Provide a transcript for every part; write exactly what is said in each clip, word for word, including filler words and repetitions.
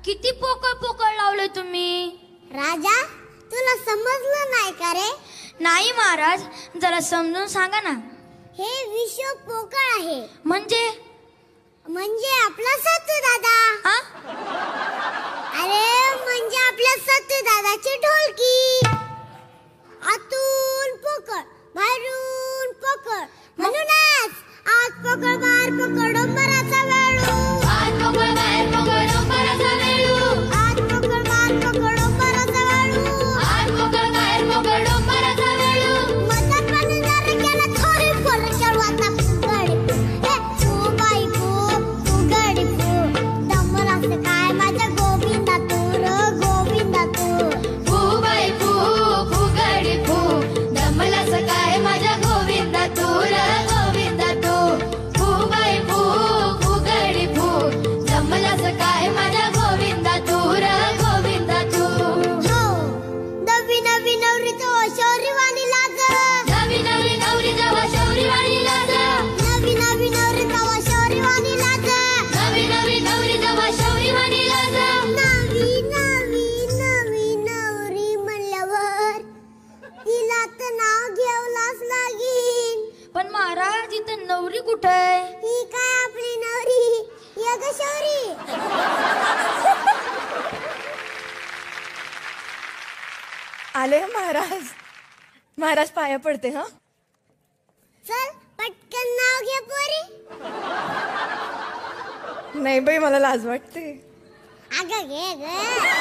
किती पोकळ पोकळ लावले तुम्ही? राजा, तुला समजलं नाही का रे? नाही महाराज, जरा समजून सांगा ना. हे विश्व पोकळ आहे. म्हणजे? म्हणजे आपला सत्तू दादा. हा? अरे म्हणजे आपल्या सत्तू दादाची ढोलकी. आतून पोकळ, बाहेरून पोकळ, म्हणूनच आत पोकळ बाहेर पोकळ डोंबराचा वेळू. आत पोकळ बाहेर पोकळ डोंबराचा वेळू. आत पोकळ बाहेर पोकळ डोंबराचा वेळू. आत पोकळ बाहेर पोकळ डोंबराचा वेळू. मतात पाणी जर गेलं थोडी पोर चढवाता फुगडी फू. हे फू बाई फू, फुगडी फू. डोंबराचं काय माझ्या गोविंदा तू र गोविंदा तू. फू बाई फू, फुगडी फू. दमलाचं काय माझ्या गोविंदा तू र गोविंदा तू. फू बाई फू, फुगडी फू. दमलाचं काय माझ्या गोविंदा तू र गोविंदा तू. हो, नवी नवी नवरी तो शौर्यवाणी लाज. नवी नवी नवरी जेव्हा शौर्यवाणी लाज. नवी नवी नवरी तेव्हा शौर्यवाणी लाज. नवी नवी नवरी जेव्हा शौर्यवाणी लाज. नवी नवी नवी नवरी म्हणल्यावर तिला तर नाव घ्यावलाच लागेल. पण महाराज, इथं नवरी कुठे आहे? ही काय आपली नवरी यग शौरी. आले हं महाराज. महाराज पाया पडते. हा, चल पटकन नाव घे पोरी. नाही बाई, मला लाज वाटते. अगं घे ग.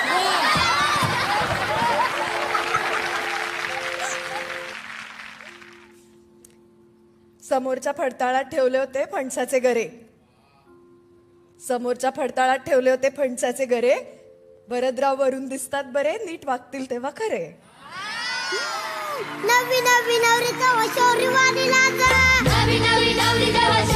समोरच्या फडताळात ठेवले होते फणसाचे गरे. समोरच्या फडताळात ठेवले होते फणसाचे गरे. भरतराव वरून दिसतात बरे, नीट वागतील तेव्हा खरे. नवी नवी नवरी तेव्हा शौर्यवाणी लाज. नवी नवी नवरी जेव्हा